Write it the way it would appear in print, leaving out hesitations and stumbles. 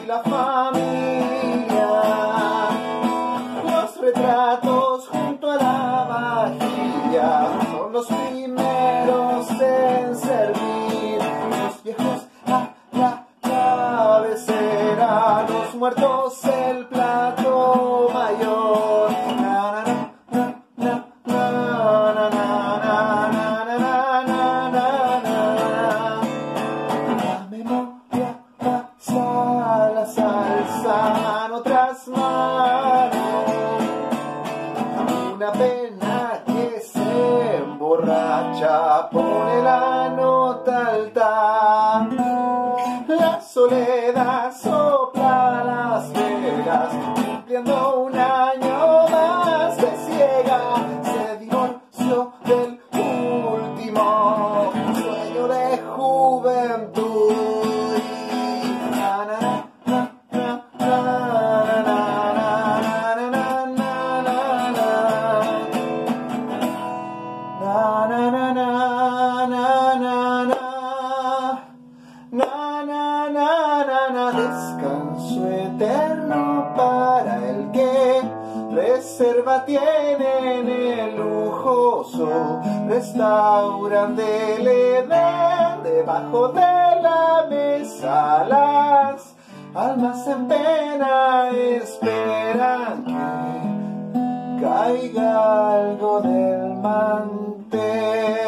la familia, los retratos junto a la vajilla son los primeros en servir, los viejos a la cabecera, los muertos el plato mayor. La memoria pasa la salsa en otras manos, una pena que se emborracha pone la nota alta, la soledad sopla las velas cumpliendo un año más de ciega, se divorció del último sueño de juventud. Na, na, na, na, na, na, na, na, na, descanso eterno para el que reserva tiene en el lujoso restaurante del Edén. Debajo de la mesa las almas en pena esperan que caiga algo del mantel.